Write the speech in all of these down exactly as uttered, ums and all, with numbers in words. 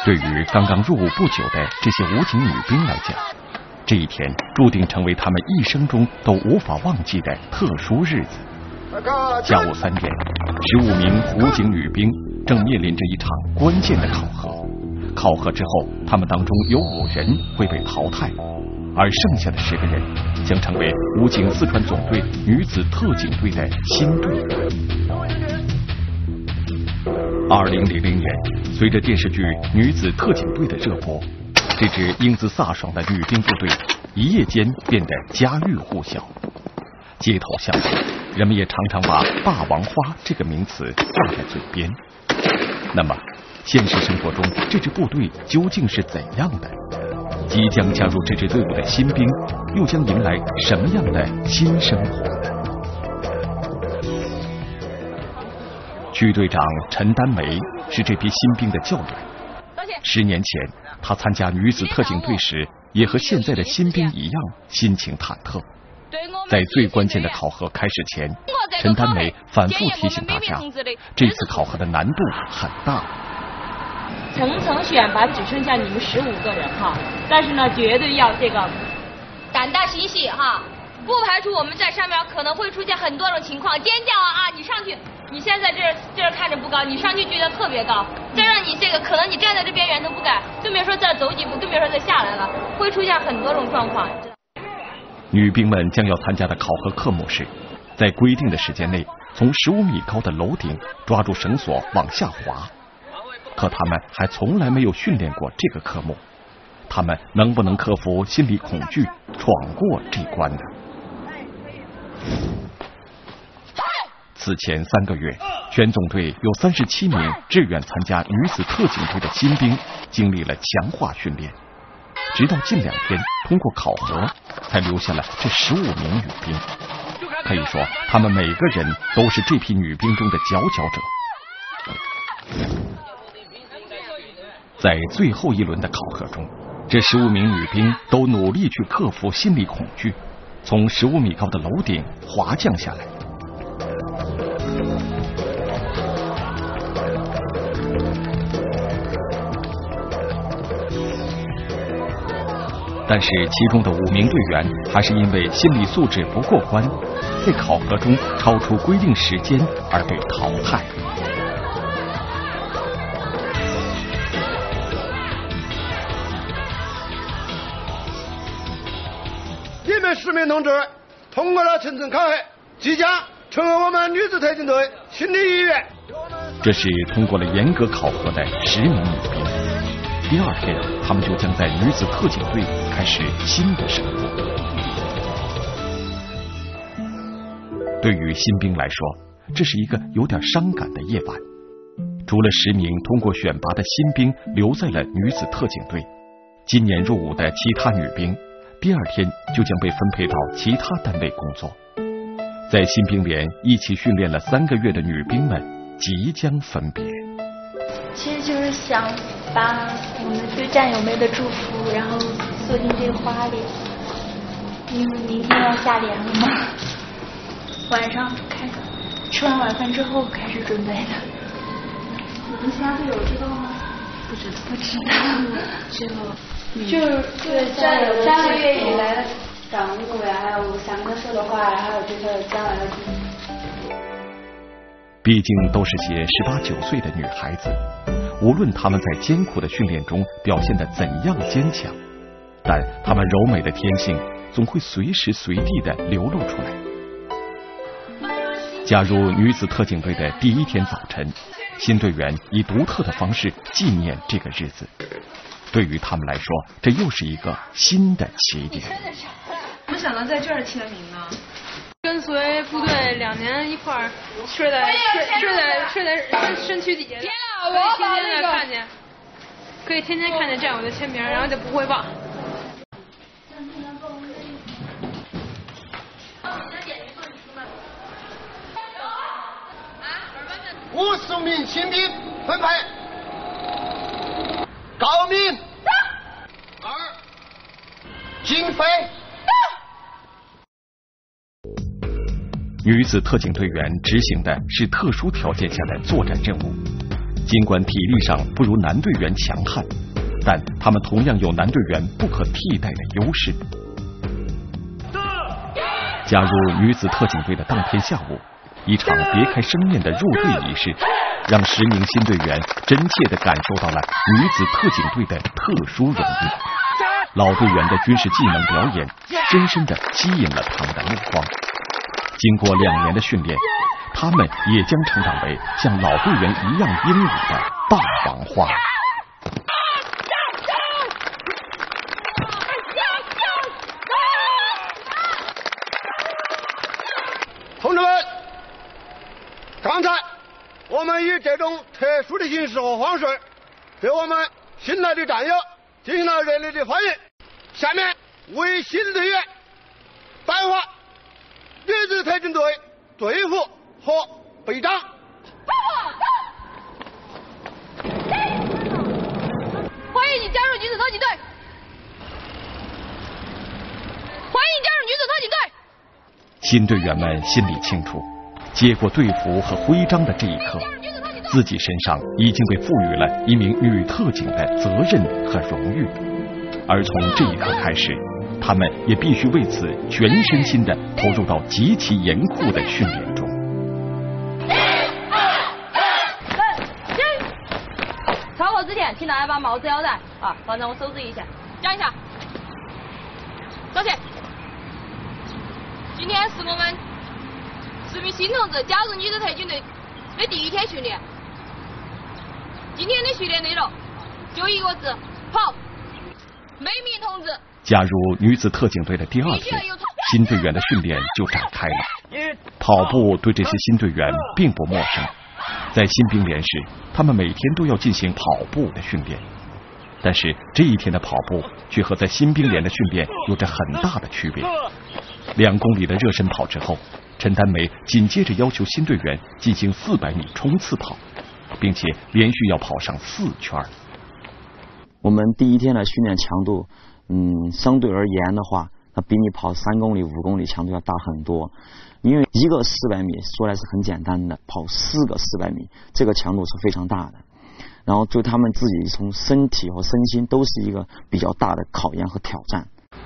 对于刚刚入伍不久的这些武警女兵来讲，这一天注定成为他们一生中都无法忘记的特殊日子。下午三点，十五名武警女兵正面临着一场关键的考核。考核之后，他们当中有五人会被淘汰，而剩下的十个人将成为武警四川总队女子特警队的新队员。二零零零年，随着电视剧《女子特警队》的热播，这支英姿飒爽的女兵部队一夜间变得家喻户晓。街头巷尾，人们也常常把“霸王花”这个名词挂在嘴边。那么，现实生活中这支部队究竟是怎样的？即将加入这支队伍的新兵又将迎来什么样的新生活呢？区队长陈丹梅是这批新兵的教练。十年前，他参加女子特警队时，也和现在的新兵一样，心情忐忑。在最关键的考核开始前，陈丹梅反复提醒大家，这次考核的难度很大。 层层选拔只剩下你们十五个人哈，但是呢，绝对要这个胆大心细哈，不排除我们在上面可能会出现很多种情况，尖叫啊啊！你上去，你现在这儿这儿看着不高，你上去觉得特别高，再让你这个可能你站在这边缘都不敢，更别说再走几步，更别说再下来了，会出现很多种状况。 女兵们将要参加的考核科目是，在规定的时间内，从十五米高的楼顶抓住绳索往下滑。可他们还从来没有训练过这个科目，他们能不能克服心理恐惧，闯过这关呢？此前三个月，全总队有三十七名志愿参加女子特警队的新兵经历了强化训练，直到近两天通过考核，才留下了这十五名女兵。可以说，她们每个人都是这批女兵中的佼佼者。在最后一轮的考核中，这十五名女兵都努力去克服心理恐惧，从十五米高的楼顶滑降下来。但是其中的五名队员还是因为心理素质不过关，在考核中超出规定时间而被淘汰。 你们十名同志通过了层层考核，即将成为我们女子特警队新的一员。 这是通过了严格考核的十名女兵。第二天，他们就将在女子特警队开始新的生活。对于新兵来说，这是一个有点伤感的夜晚。除了十名通过选拔的新兵留在了女子特警队，今年入伍的其他女兵，第二天就将被分配到其他单位工作。在新兵连一起训练了三个月的女兵们即将分别。 其实就是想把我们对战友们的祝福，然后锁进这个花里，因为明天要下连了嘛。晚上开吃完晚饭之后开始准备的。你们其他队友知道吗？不知不知道，知道。就是对战友三个月以来的感悟呀，还有想跟他说的话，还有这个将来的自己。 毕竟都是些十八九岁的女孩子，无论她们在艰苦的训练中表现得怎样坚强，但她们柔美的天性总会随时随地地流露出来。加入女子特警队的第一天早晨，新队员以独特的方式纪念这个日子。对于他们来说，这又是一个新的起点。 怎么想到在这儿签名呢？跟随部队两年一块儿睡在睡睡在睡在身躯底下，可以天天的看见，可以天天看见战友的签名，然后就不会忘。 五十名新兵分配。高明，二，金飞。女子特警队员执行的是特殊条件下的作战任务， 尽管体力上不如男队员强悍，但他们同样有男队员不可替代的优势。加入女子特警队的当天下午，一场别开生面的入队仪式，让十名新队员真切地感受到了女子特警队的特殊荣誉。老队员的军事技能表演，深深地吸引了他们的目光。经过两年的训练，他们也将成长为像老队员一样英武的霸王花。 同志们，刚才我们以这种特殊的形式和方式，对我们新来的战友进行了热烈的欢迎。下面为新队员颁发女子特警队队服和徽章。 欢迎你加入女子特警队！欢迎加入女子特警队！ 新队员们心里清楚，接过队服和徽章的这一刻，自己身上已经被赋予了一名女特警的责任和荣誉。而从这一刻开始，他们也必须为此全身心地投入到极其严酷的训练中。 操课之前，请大家把帽子腰带啊放在我手指以下，讲一下。走起！今天是我们十名新同志加入女子特警队的第一天训练。今天的训练内容就一个字：跑。每名同志加入女子特警队的第二天，新队员的训练就展开了。跑步对这些新队员并不陌生，在新兵连时，他们每天都要进行跑步的训练。但是这一天的跑步却和在新兵连的训练有着很大的区别。两公里的热身跑之后，陈丹梅紧接着要求新队员进行四百米冲刺跑，并且连续要跑上四圈。 我们第一天的训练强度，嗯，相对而言的话，那比你跑三公里、五公里强度要大很多。因为一个四百米说来是很简单的，跑四个四百米，这个强度是非常大的。然后对他们自己从身体和身心都是一个比较大的考验和挑战。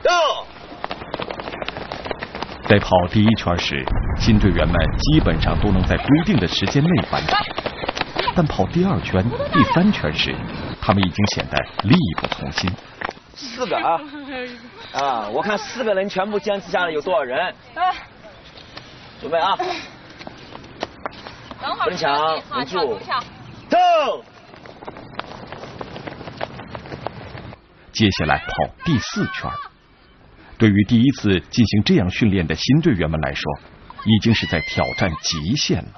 在跑第一圈时，新队员们基本上都能在规定的时间内完成。但跑第二圈、第三圈时，他们已经显得力不从心。 四个啊啊！我看四个人全部坚持下来有多少人？准备啊！不能抢，稳住，走！ 接下来跑第四圈。对于第一次进行这样训练的新队员们来说，已经是在挑战极限了。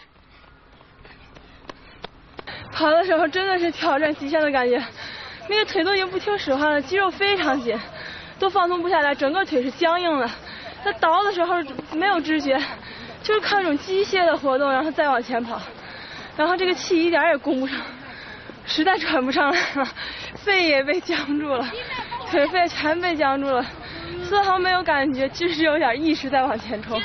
跑的时候真的是挑战极限的感觉，那个腿都已经不听使唤了，肌肉非常紧，都放松不下来，整个腿是僵硬的。在倒的时候没有知觉，就是靠这种机械的活动，然后再往前跑，然后这个气一点也供不上，实在喘不上来了，肺也被僵住了，腿肺全被僵住了，丝毫没有感觉，就是有点意识在往前冲。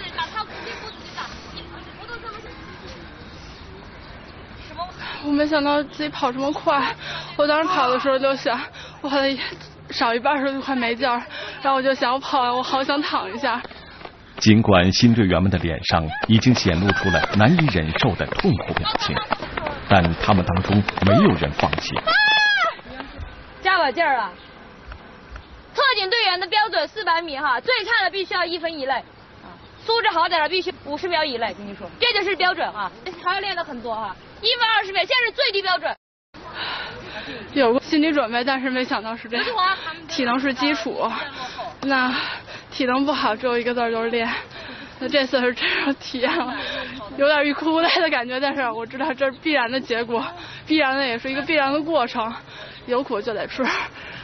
我没想到自己跑这么快，我当时跑的时候就想，我跑的少一半的时候就快没劲儿，然后我就想，我跑完我好想躺一下。 尽管新队员们的脸上已经显露出了难以忍受的痛苦表情，但他们当中没有人放弃。 加把劲儿啊！特警队员的标准四百米哈，最差的必须要一分以内，素质好点的必须五十秒以内。跟你说，这就是标准哈，还要练的很多哈，一分二十秒，现在是最低标准。 有过心理准备，但是没想到是这样。体能是基础，那体能不好只有一个字儿就是练。那这次是这样体验了，有点欲哭无泪的感觉，但是我知道这是必然的结果，必然的也是一个必然的过程，有苦就得吃。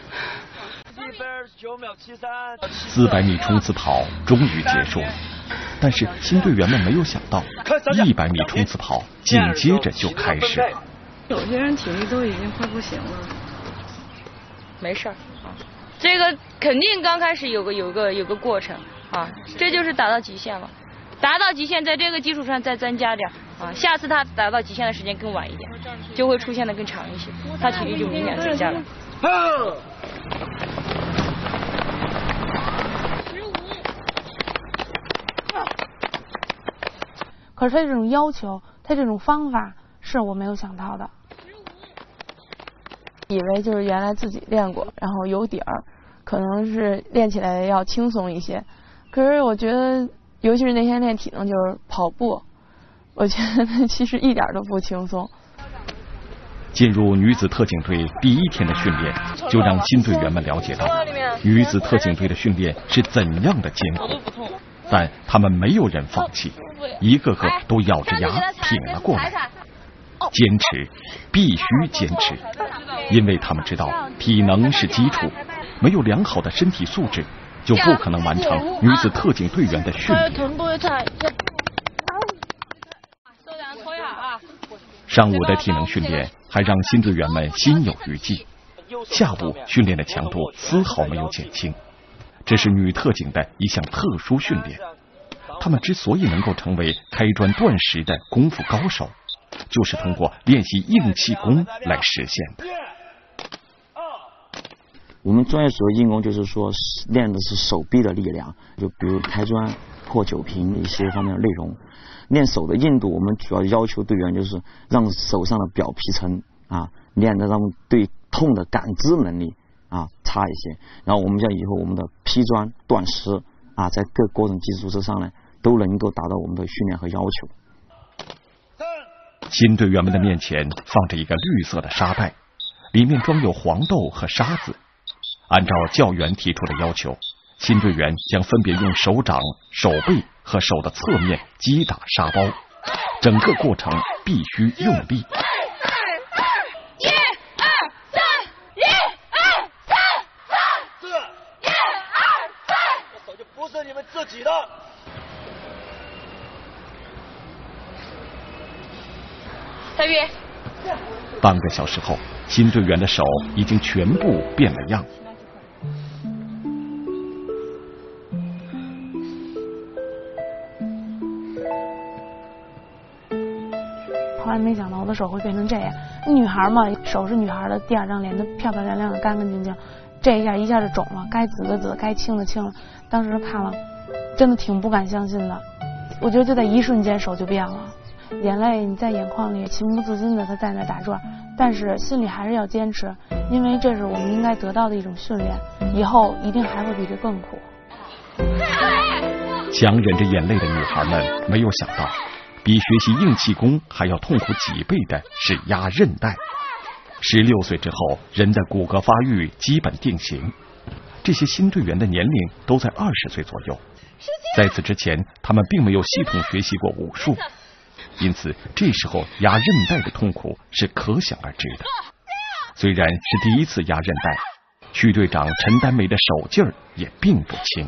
四百米冲刺跑终于结束了，但是新队员们没有想到，一百米冲刺跑紧接着就开始了。 有些人体力都已经快不行了， 没事儿啊，这个肯定刚开始有个有个有个过程啊，这就是达到极限了，达到极限，在这个基础上再增加点， 啊，下次他达到极限的时间更晚一点，就会出现的更长一些，他体力就明显增加了。 可是他这种要求，他这种方法是我没有想到的。 以为就是原来自己练过，然后有底儿，可能是练起来要轻松一些。可是我觉得，尤其是那天练体能，就是跑步，我觉得其实一点都不轻松。 进入女子特警队第一天的训练，就让新队员们了解到女子特警队的训练是怎样的艰苦。但他们没有人放弃，一个个都咬着牙挺了过来。坚持，必须坚持，因为他们知道体能是基础，没有良好的身体素质，就不可能完成女子特警队员的训练。上午的体能训练还让新队员们心有余悸，下午训练的强度丝毫没有减轻。这是女特警的一项特殊训练，他们之所以能够成为开砖断石的功夫高手，就是通过练习硬气功来实现的。 我们专业所谓硬功，就是说练的是手臂的力量，就比如开砖、破酒瓶一些方面的内容。练手的硬度，我们主要要求队员就是让手上的表皮层啊练的让对痛的感知能力啊差一些。然后我们像以后我们的劈砖、断石啊，在各过程基础之上呢，都能够达到我们的训练和要求。 新队员们的面前放着一个绿色的沙袋，里面装有黄豆和沙子。按照教员提出的要求，新队员将分别用手掌、手背和手的侧面击打沙包，整个过程必须用力。 一二三，一二三， 四，一二三，这手就不是你们自己的。 小雨。 半个小时后，新队员的手已经全部变了样。 后来没想到我的手会变成这样。女孩嘛，手是女孩的第二张脸，都漂漂亮亮的、干干净净。这一下一下就肿了，该紫的紫，该青的青了。当时看了，真的挺不敢相信的。我觉得就在一瞬间，手就变了。眼泪你在眼眶里情不自禁的它在那打转，但是心里还是要坚持，因为这是我们应该得到的一种训练，以后一定还会比这更苦。 强忍着眼泪的女孩们没有想到，比学习硬气功还要痛苦几倍的是压韧带。十六岁之后，人的骨骼发育基本定型。这些新队员的年龄都在二十岁左右，在此之前，他们并没有系统学习过武术。因此，这时候压韧带的痛苦是可想而知的。虽然是第一次压韧带，区队长陈丹梅的手劲儿也并不轻。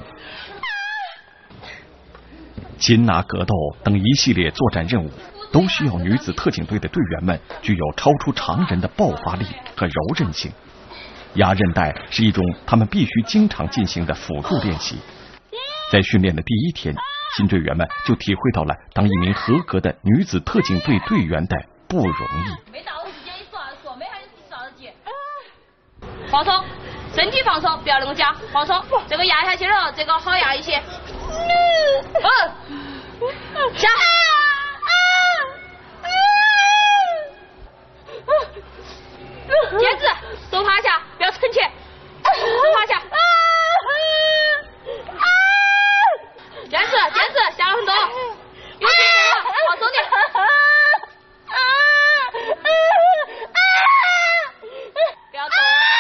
擒拿格斗等一系列作战任务，都需要女子特警队的队员们具有超出常人的爆发力和柔韧性。压韧带是一种他们必须经常进行的辅助练习。在训练的第一天，新队员们就体会到了当一名合格的女子特警队队员的不容易。 没到时间一说说没还是少了几。放松，身体放松，不要那么僵，放松。这个压下去了，这个好压一些。嗯，下。坚持，手趴下，不要撑起，手趴下。坚持，坚持，下了很多，有劲了，放松点。不要动，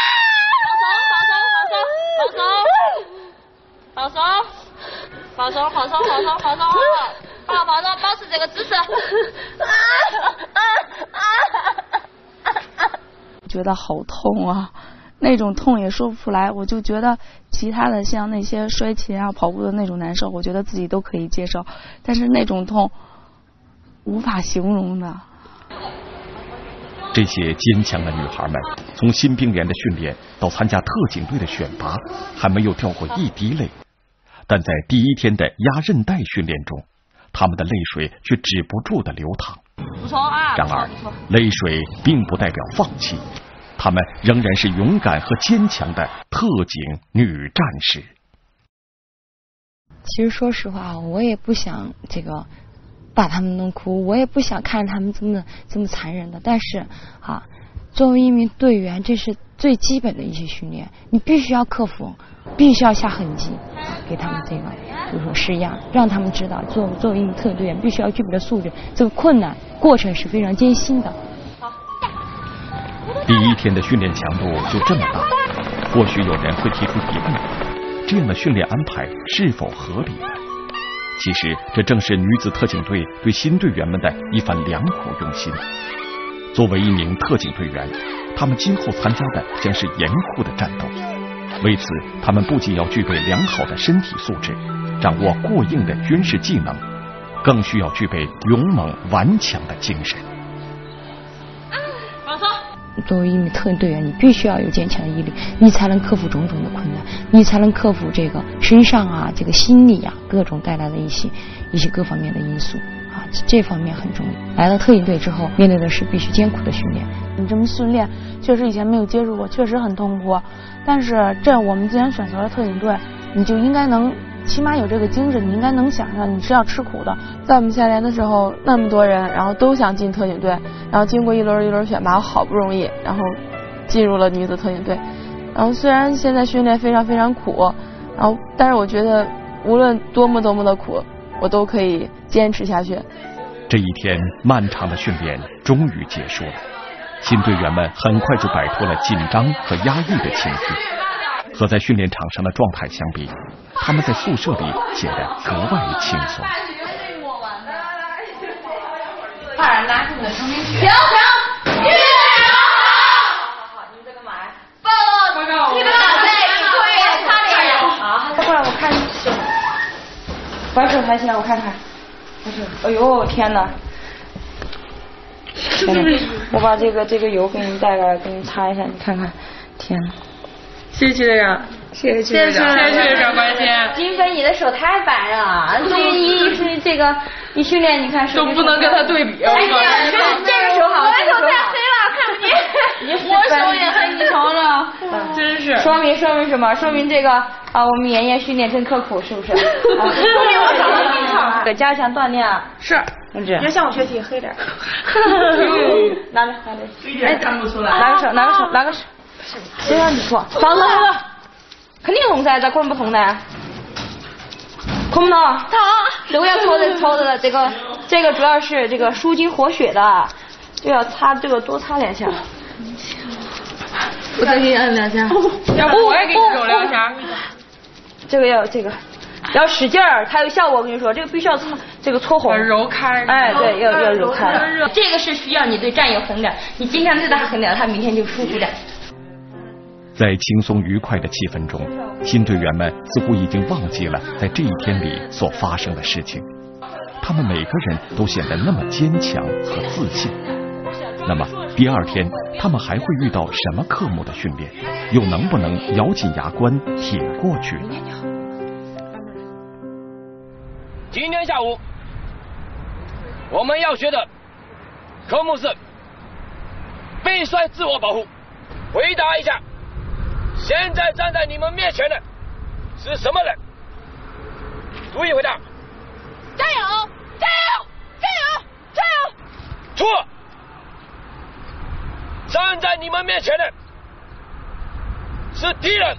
放松，放松，放松，放松，放松，放松，放松，放松，好，放松，保持这个姿势。 觉得好痛啊，那种痛也说不出来。我就觉得其他的像那些摔琴啊、跑步的那种难受，我觉得自己都可以接受，但是那种痛无法形容的。 这些坚强的女孩们，从新兵连的训练到参加特警队的选拔，还没有掉过一滴泪。但在第一天的压韧带训练中，她们的泪水却止不住的流淌。 不错啊。 然而，泪水并不代表放弃，他们仍然是勇敢和坚强的特警女战士。 其实说实话，我也不想这个把他们弄哭，我也不想看着他们这么这么残忍的。但是啊，作为一名队员，这是最基本的一些训练，你必须要克服，必须要下狠劲，给他们这个就是说施压，让他们知道，作作为一名特警队员，必须要具备的素质，这个困难过程是非常艰辛的。 第一天的训练强度就这么大，或许有人会提出疑问：这样的训练安排是否合理呢？其实，这正是女子特警队对新队员们的一番良苦用心。作为一名特警队员，他们今后参加的将是严酷的战斗。为此，他们不仅要具备良好的身体素质，掌握过硬的军事技能，更需要具备勇猛顽强的精神。 放松。 作为一名特警队员，你必须要有坚强的毅力，你才能克服种种的困难，你才能克服这个身上啊、这个心理啊各种带来的一些一些各方面的因素啊，这方面很重要。来到特警队之后，面对的是必须艰苦的训练。 你这么训练，确实以前没有接触过，确实很痛苦。但是这我们既然选择了特警队，你就应该能。起码有这个精神，你应该能想象你是要吃苦的。 在我们下连的时候，那么多人，然后都想进特警队，然后经过一轮一轮选拔，好不容易，然后进入了女子特警队。然后虽然现在训练非常非常苦，然后但是我觉得无论多么多么的苦，我都可以坚持下去。 这一天漫长的训练终于结束了，新队员们很快就摆脱了紧张和压抑的情绪。和在训练场上的状态相比，他们在宿舍里显得格外轻松。 快点拿出你的声明去。停停，停！好好，你们在干嘛呀？报告报告，你们俩在作业擦脸。好， 过来我看。把手抬起来，我看看。不是，哎呦天哪！天哪！我把这个这个油给你带来，给你擦一下，你看看。天哪！ 谢谢队长， 谢谢谢谢谢谢队长关心。 金飞，你的手太白了，所以一一这个一训练，你看都不能跟他对比。 哎呀，这个手好，我的手太黑了，看不见。我手也黑，你瞅瞅， 真是。 说明说明什么？说明这个啊，我们妍妍训练真刻苦，是不是？说明我手的技巧。 得加强锻炼啊。 是。 同志。 别向我学习，黑点。 拿着拿着。 一点看不出来。 拿个手，拿个手，拿个手。谁让你说？放松，肯定痛噻，咋可能不痛呢？痛不痛？ 疼。 这个要搓的搓的，这个这个主要是这个舒筋活血的，就要擦这个多擦两下。 我再给你按两下，要不我也给你揉两下。 这个要这个要使劲儿，才有效果。我跟你说，这个必须要搓这个搓红， 揉开。 哎，对，要要揉开。 这个是需要你对战友狠点，你今天对他狠点，他明天就舒服点。 在轻松愉快的气氛中，新队员们似乎已经忘记了在这一天里所发生的事情。他们每个人都显得那么坚强和自信。那么第二天他们还会遇到什么科目的训练？又能不能咬紧牙关挺过去？ 今天下午我们要学的科目是背摔自我保护。回答一下，现在站在你们面前的是什么人？注意回答。 加油！加油！加油！加油！ 错。站在你们面前的是敌人。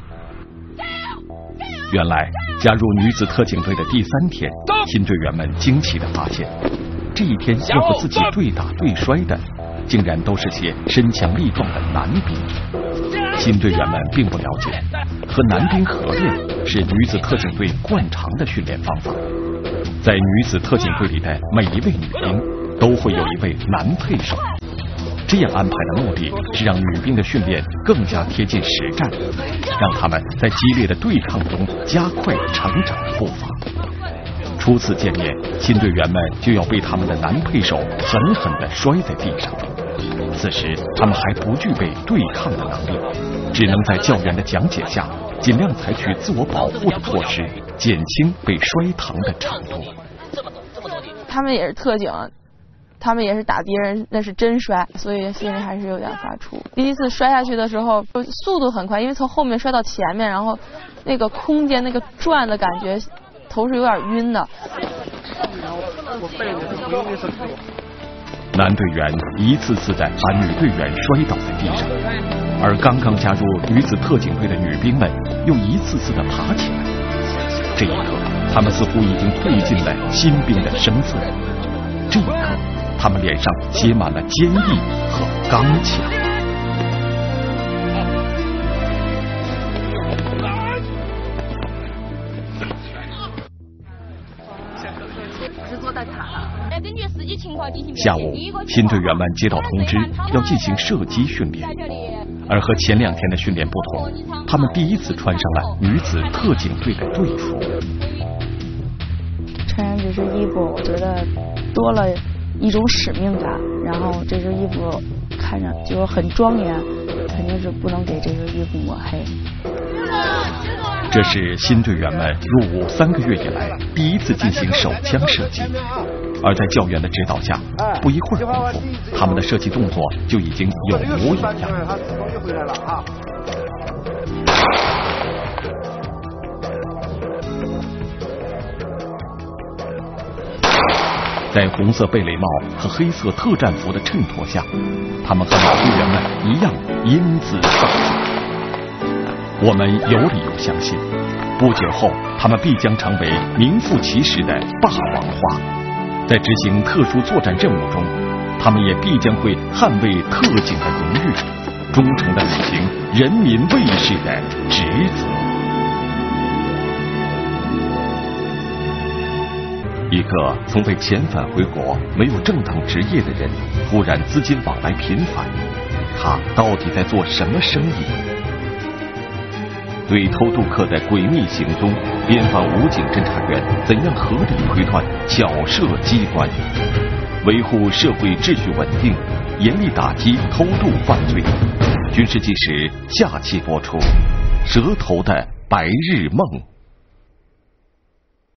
原来加入女子特警队的第三天，新队员们惊奇地发现，这一天要和自己对打对摔的，竟然都是些身强力壮的男兵。新队员们并不了解，和男兵合练是女子特警队惯常的训练方法。在女子特警队里的每一位女兵都会有一位男配手，这样安排的目的是让女兵的训练更加贴近实战，让他们在激烈的对抗中加快成长的步伐。初次见面，新队员们就要被他们的男配手狠狠地摔在地上。此时他们还不具备对抗的能力，只能在教员的讲解下尽量采取自我保护的措施，减轻被摔疼的程度。 他们也是特警， 他们也是打敌人，那是真摔，所以心里还是有点发怵。第一次摔下去的时候，速度很快，因为从后面摔到前面，然后那个空间那个转的感觉，头是有点晕的。 男队员一次次的把女队员摔倒在地上，而刚刚加入女子特警队的女兵们又一次次的爬起来。这一刻，他们似乎已经退进了新兵的生死。这一刻，他们脸上写满了坚毅和刚强。下午，新队员们接到通知，要进行射击训练。而和前两天的训练不同，他们第一次穿上了女子特警队的队服。 穿上这身衣服，我觉得多了一种使命感。然后这身衣服看着就很庄严，肯定是不能给这身衣服抹黑。 这是新队员们入伍三个月以来第一次进行手枪射击，而在教员的指导下，不一会儿功夫，他们的射击动作就已经有模有样。在红色贝雷帽和黑色特战服的衬托下，他们和老队员们一样英姿飒爽。我们有理由相信，不久后他们必将成为名副其实的霸王花。在执行特殊作战任务中，他们也必将会捍卫特警的荣誉，忠诚地履行人民卫士的职责。一个从未遣返回国、没有正当职业的人，忽然资金往来频繁，他到底在做什么生意？对偷渡客的诡秘行踪，边防武警侦查员怎样合理推断巧设机关，维护社会秩序稳定，严厉打击偷渡犯罪？军事纪实下期播出，蛇头的白日梦。